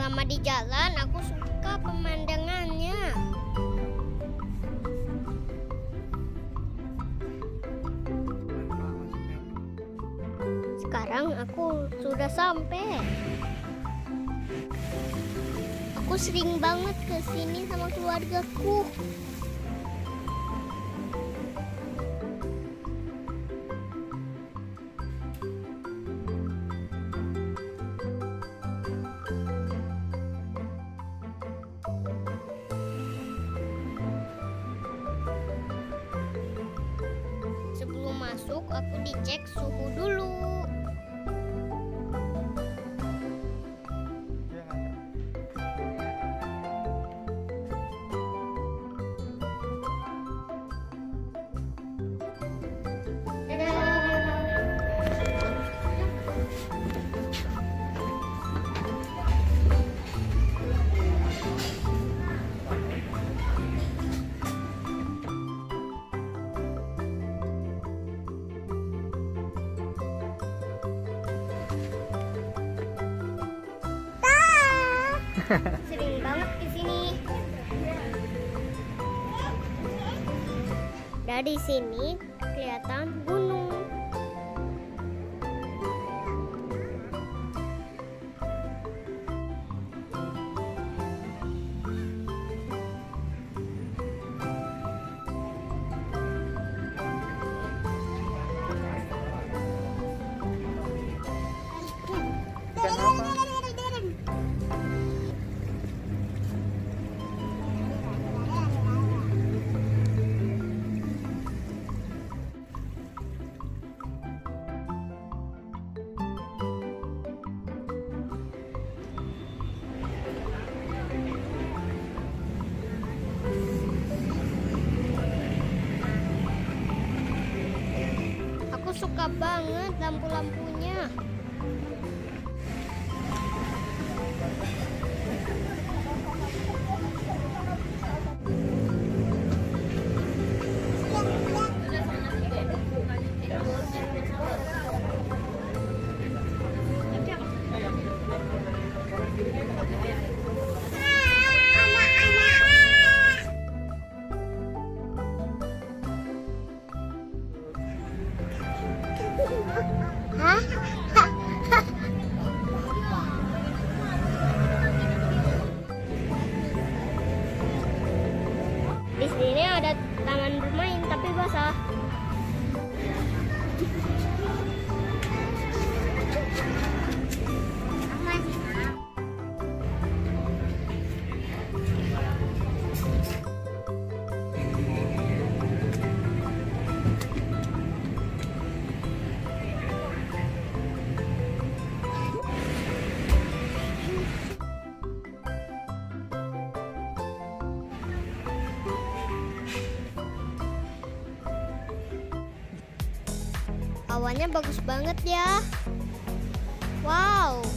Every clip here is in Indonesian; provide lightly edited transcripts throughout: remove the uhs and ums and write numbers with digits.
Selama di jalan aku suka pemandangannya. Sekarang aku sudah sampai. Aku sering banget ke sini sama keluargaku. Sebelum masuk, aku dicek suhu dulu. Sering banget di sini. Dari sini kelihatan gunung. Suka banget lampu-lampunya. Hah? Di sini ada taman bermain tapi basah. Awannya bagus banget ya. Wow.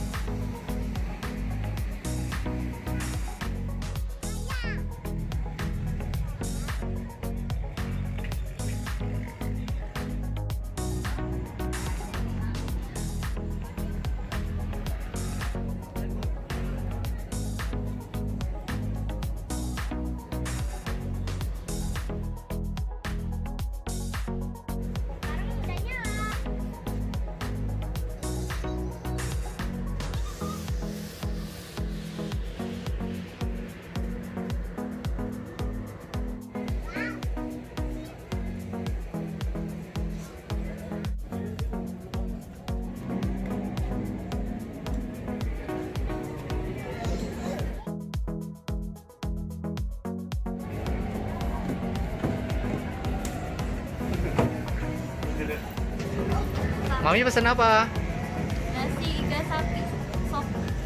Mami pesen apa? Nasi iga sapi sop.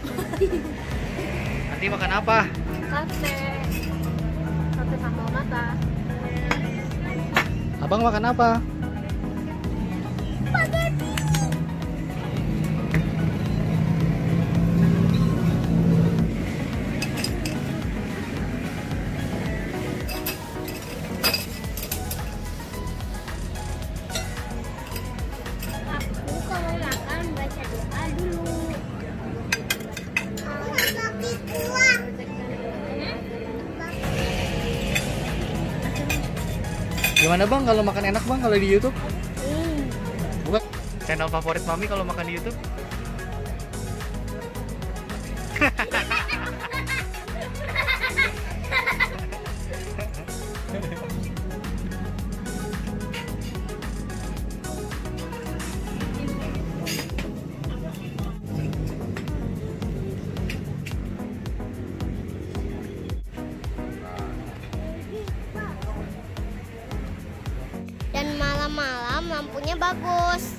Nanti makan apa? Sate. Sate sambal mata. Abang makan apa? Spaghetti. Aku kalau makan baca doa dulu. Gimana bang kalau makan enak bang kalau di YouTube? Hmm. Bukan channel favorit mami kalau makan di YouTube? Dan malam-malam lampunya bagus.